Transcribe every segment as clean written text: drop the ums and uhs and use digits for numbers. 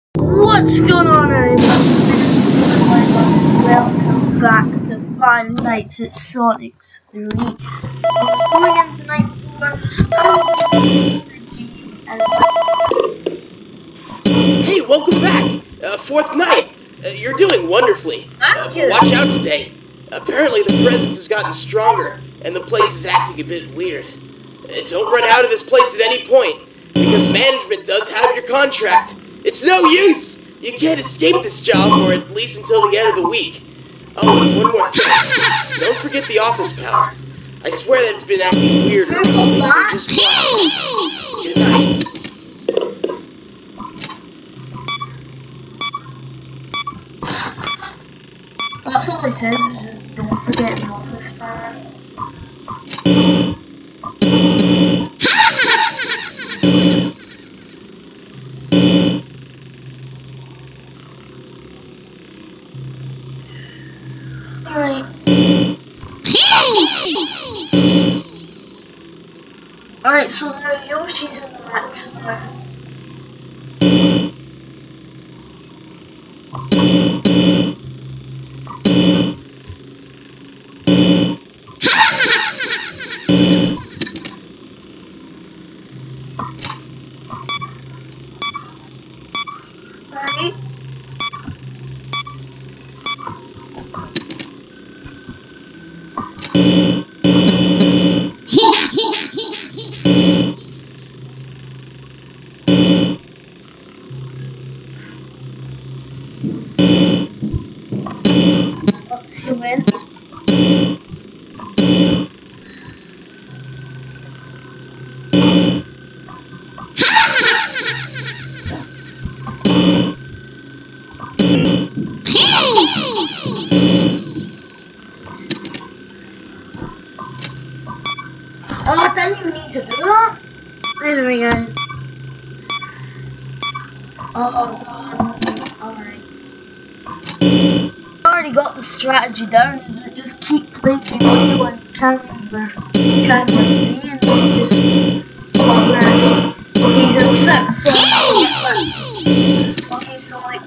What's going on, everybody? Welcome back to Five Nights at Sonic's 3. We're going into night 4. Hey, welcome back! Fourth night. You're doing wonderfully. Thank you. Watch out today. Apparently the presence has gotten stronger, and the place is acting a bit weird. Don't run out of this place at any point, because management does have your contract. It's no use! You can't escape this job, or at least until the end of the week. Oh, and one more thing. Don't forget the office power. I swear that it's been acting weird recently. Good night. That's all it says, is just don't forget the office power. Alright, so now Yoshi's in the max now. Right. Up you went. Oh, I didn't even need to do that. There we go. Oh god. Alright. I already got the strategy down, is it just keep playing the audio and camera 3 and then just progress. Okay, he's at 6, so okay, so like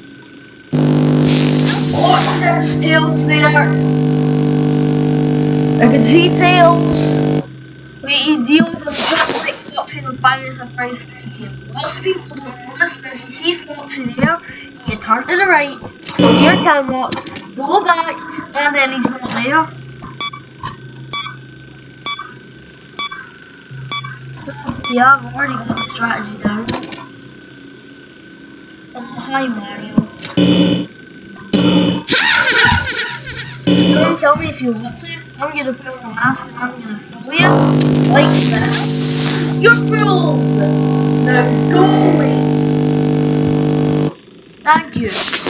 oh, there's Tails there. I can see Tails. Wait, you deal with them just like Foxy and buy us a prize for him. Lots of people don't know this, but if you see Foxy there, you turn to the right, go to your camera, go back, and then he's not there. So, yeah, I've already got the strategy down. Oh, hi Mario. Don't tell me if you want to. I'm gonna put on a mask and I'm gonna throw you like that. You're fooled! Now go away! Thank you.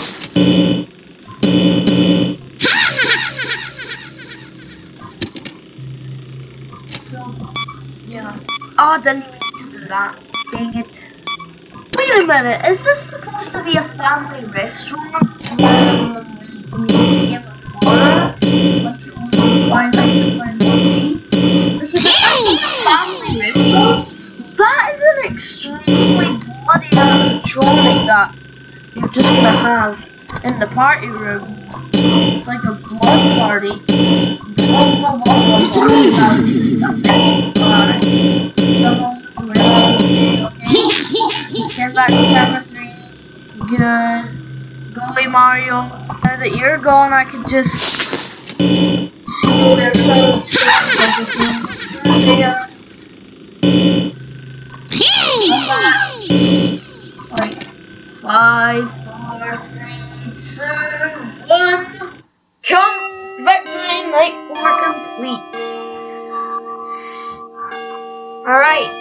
So, yeah. Oh, I didn't even need to do that. Dang it. Wait a minute, is this supposed to be a family restaurant? In the Museum of Horror? Like it was Five Nights at Freddy's 3? Because if that's a family restaurant, that is an extremely bloody animatronic that you're just gonna have in the party room. It's like a blood party. Get back to camera 3. Good. Go away, Mario. Now that you're gone, I can just see where some everything. There. Come back. Like 5, 4, 3, 2, 1. Come! Victory! Night 4 complete. Alright.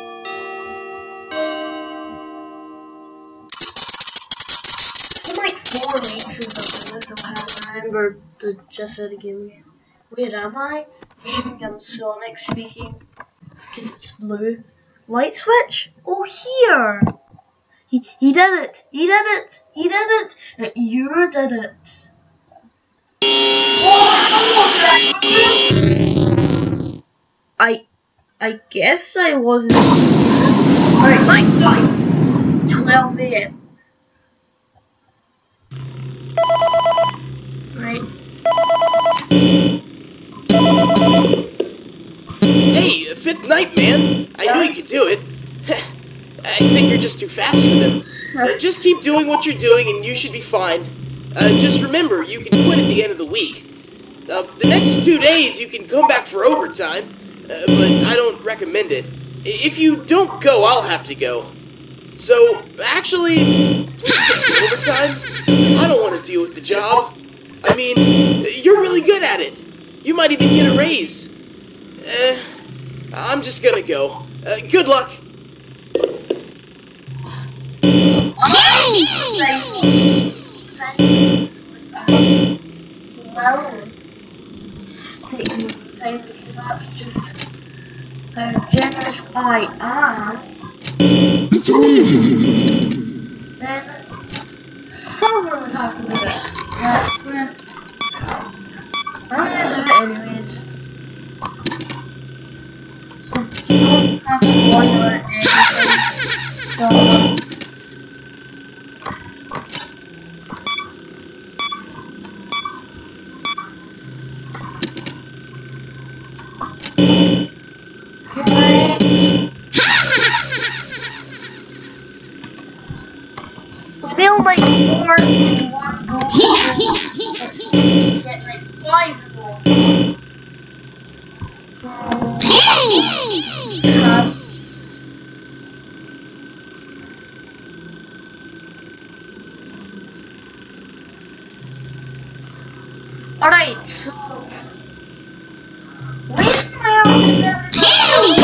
Like 4 weeks or something. I don't have to remember to just say the game again. Where am I? I think I'm Sonic speaking. Because it's blue. Light switch? Oh, here! He did it! He did it! He did it! You did it! I guess I wasn't. Alright, like 12 AM. fifth night, man. I knew you could do it. I think you're just too fast for them. Just keep doing what you're doing and you should be fine. Just remember, you can quit at the end of the week. The next 2 days you can come back for overtime, but I don't recommend it. If you don't go, I'll have to go. So, actually, please take the overtime. I don't want to deal with the job. I mean, you're really good at it. You might even get a raise. I'm just gonna go. Good luck. Well, taking time because that's just how generous I am. Then someone would have to do it. I'm gonna do it anyways. So you don't have to wonder anything. So feel like more than one goal. Get like 5 goals. Alright, so where is everybody?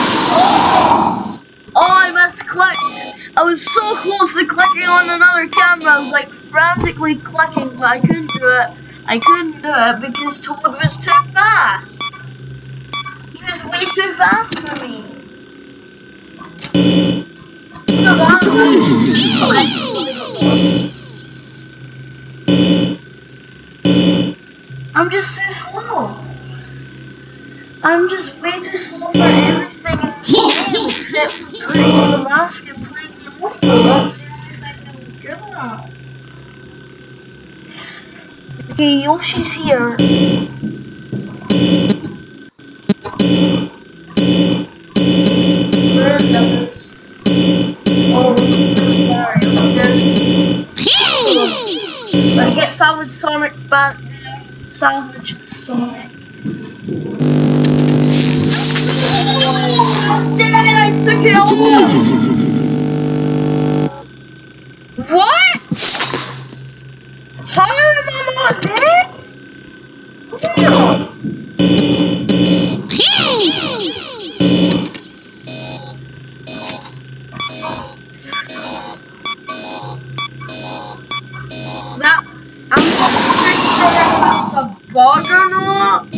Oh, I misclicked. I was so close to clicking on another camera. I was like frantically clicking, but I couldn't do it. I couldn't do it because Toad was too fast. He was way too fast for me. I'm just too slow. I'm just way too slow for everything in the game except for putting on the mask and playing the emoji. That's the only thing I'm good at. Okay, Yoshi's here. Where are the others? Oh, there's Mario. Let's get Salvage Sonic back there. Salvage Sonic. I took it off! What? How am I not dead? That, I'm not sure if that's a bug or not.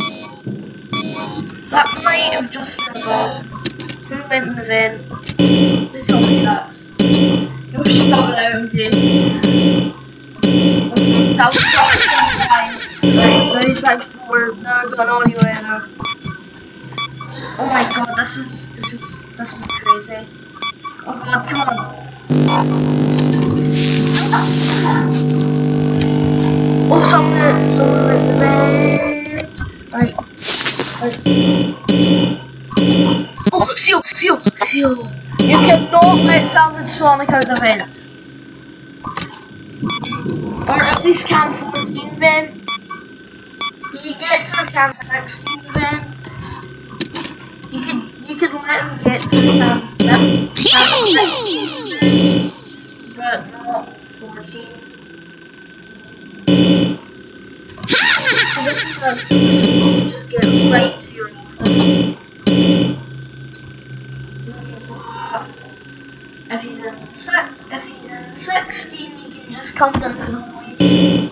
That might have just been a bug. Who went in the vent? There's something else. You'll stop it out again. Okay, that was fine. Right, now he's back forward. Now I've gone all the way now. Oh my god, this is crazy. Oh god, come on. Oh, someone went in the vent. Right. Oh, seal! You cannot let Salvage Sonic out the vents. Or at least Cam 14 vent. You get through Cam 16 vent. You can let him get through Cam 16 vent, but not 14. So this is like, you just get right to your office. If he's in 16, he can just come down to the way.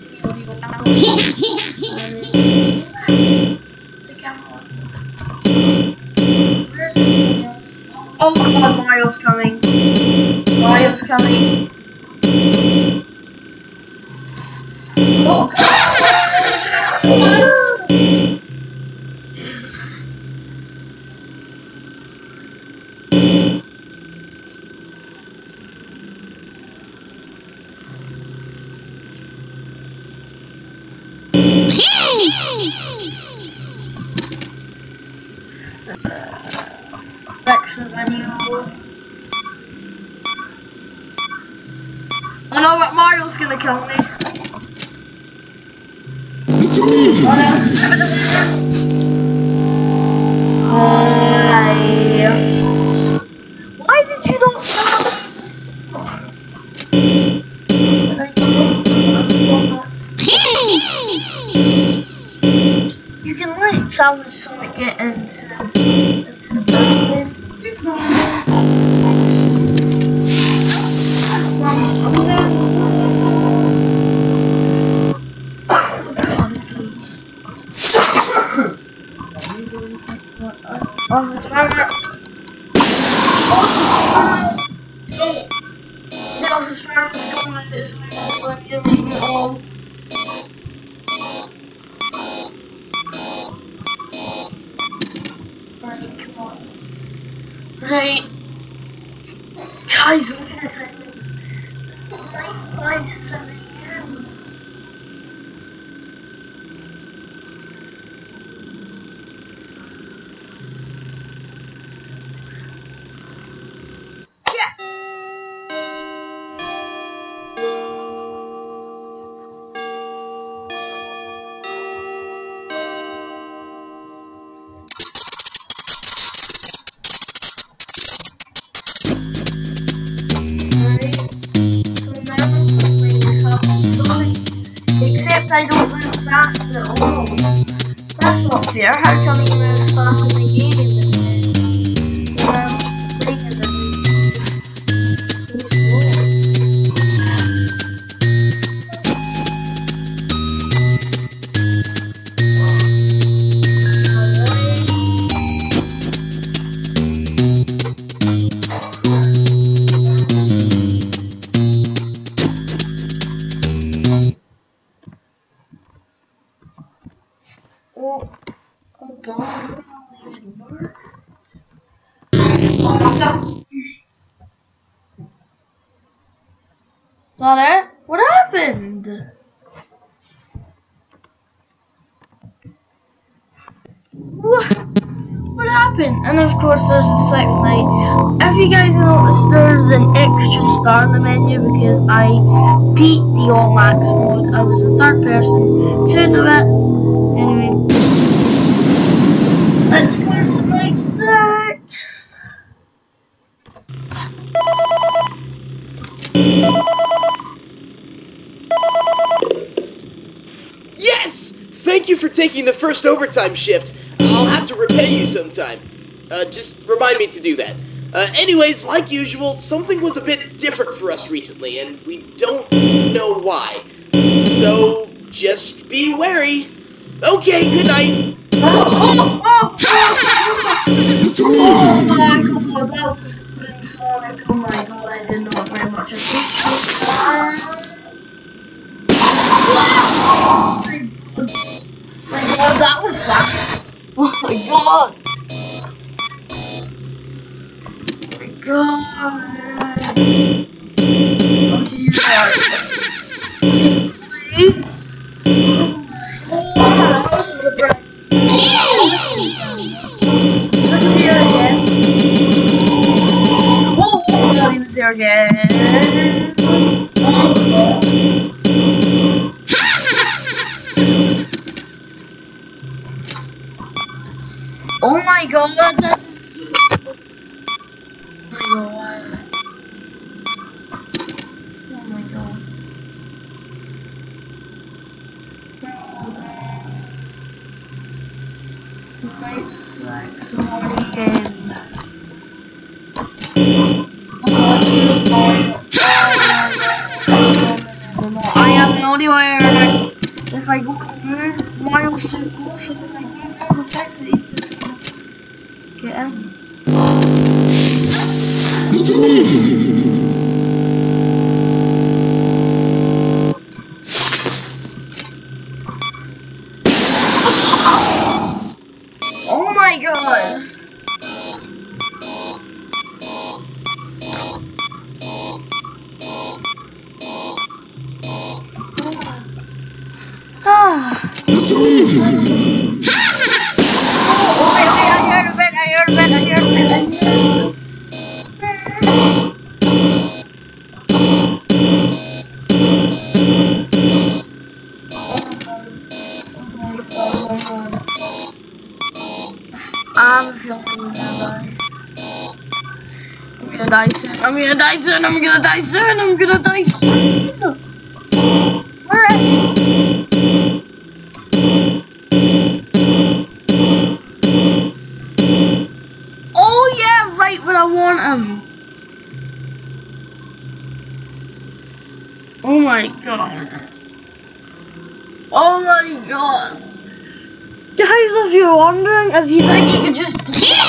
The camera. Where's everything else? Oh my god, Mario's coming. Mario's coming. Oh god! video. I know what Mario's gonna kill me. Why did you not stop? You can like salvage Sonic it into the dustbin. Oh, this fire! No, this fire is coming this way. So I need to leave it all. Right, come on. Right. Guys, look at the time. It's 9:57 AM. Yes! Except I don't move fast at all. That's not fair. How can I move fast in the game? Oh god. Is that it? What happened? What happened? And of course there's the second night. If you guys noticed, there's an extra star in the menu because I beat the all max mode. I was the third person to do it. Anyway, let's go into night 6. Yes! Thank you for taking the first overtime shift. I'll have to repay you sometime. Just remind me to do that. Anyways, like usual, something was a bit different for us recently, and we don't know why. So, just be wary. Okay, good night. Oh my god, that was good Sonic. Oh my god, I did not very much appreciate that. My god, that was fast. Oh my god. Oh my god. Okay, you're right. Oh, this is a surprise. Here again. Oh, he was there again. Oh my god, that is... Oh my god. Night 6 again. I am the only way if I go miles too close and I can't go taxi. Get in. Oh my god! Oh, wait, I heard a bit. gonna die soon, I'm gonna die soon, I'm gonna die soon. Where is he? Oh yeah, right where I want him. Oh my god. Oh my god. Guys, if you're wondering, if you think you could just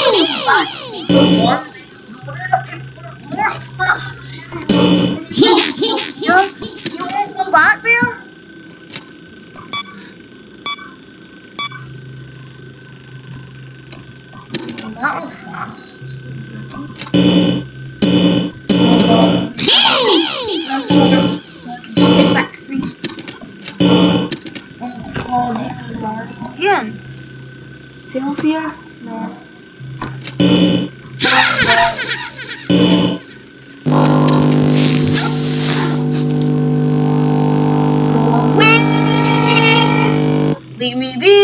you won't go back there? Well, that was fast. Again. Sylvia? No. Leave me be.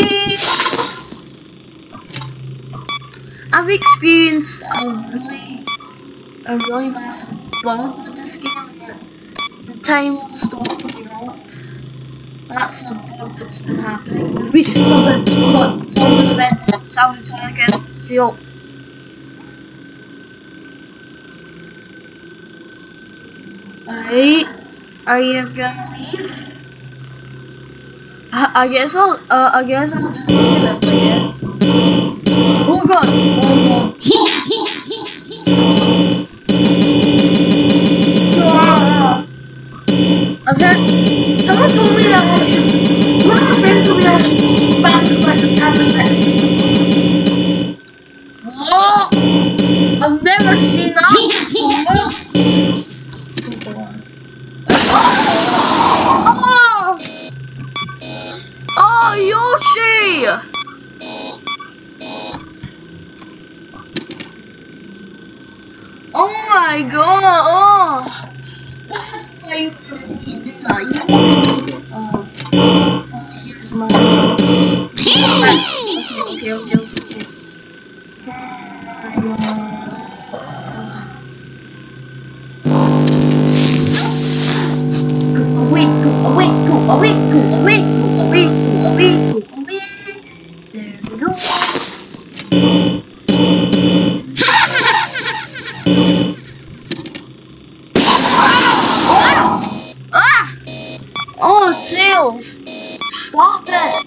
I've experienced a really massive bug with this game. The time will stop, you know. That's a bug that's been happening. We should sound again. Seal. Alright. Are you gonna leave? I guess I'll just leave it, I guess. Oh god! Oh god. I've heard someone told me that one of my friends told me I should spam like the camera sets. Whoa! I've never seen that before. Oh, Yoshi! Oh my god! Oh! This is why you do that. Here's my. Okay. Go away. There we go. Oh, Tails! Stop it!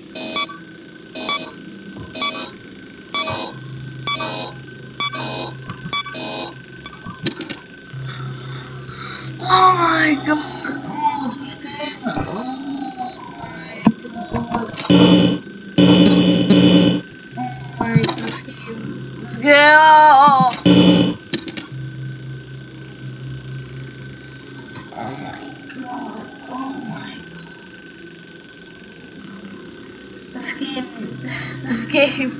Oh my god! Alright, let's go! This game.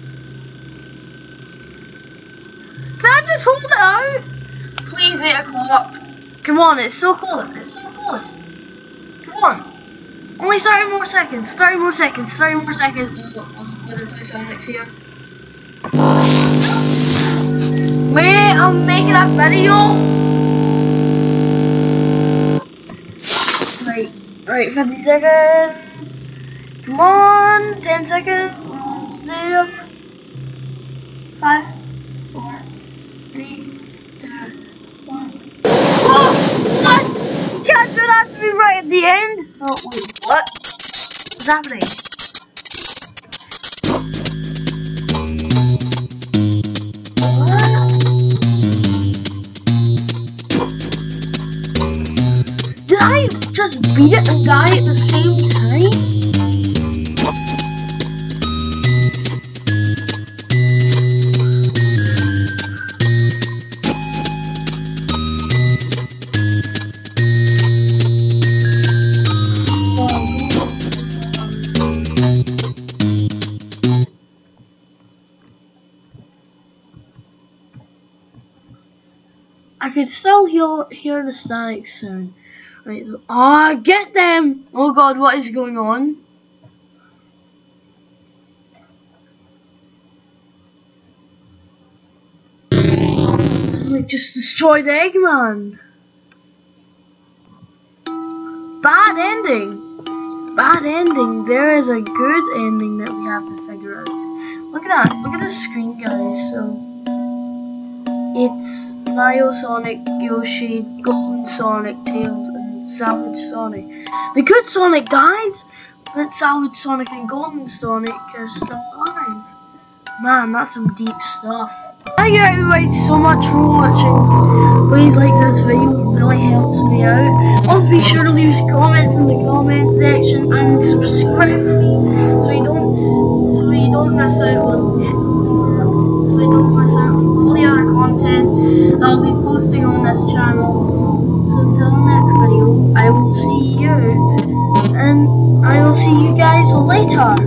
Can I just hold it out? Please, 8 o'clock. Come on, it's so close. Come on. Only 30 more seconds. 30 more seconds. I'm gonna put Sonic here. Wait, I'm making a video. Right, 50 seconds. Come on, 10 seconds. 0, 5, 4, 3, 2, 1. Oh, what? You can't do that to me right at the end. Oh, wait, what? What's happening? Did I just beat it and die at the same time? I could still hear the static sound. Right, so, get them! Oh god, what is going on? Sonic just destroyed Eggman. Bad ending. Bad ending. There is a good ending that we have to figure out. Look at that. Look at the screen, guys. So it's Mario, Sonic, Yoshi, Golden Sonic, Tails, and Savage Sonic. The good Sonic died, but Savage Sonic and Golden Sonic are still alive. Man, that's some deep stuff. Thank you everybody so much for watching. Please like this video, it really helps me out. Also be sure to leave comments in the comment section and subscribe to me so you don't miss out on all the other content that I'll be posting on this channel. So until the next video, I will see you, and I will see you guys later.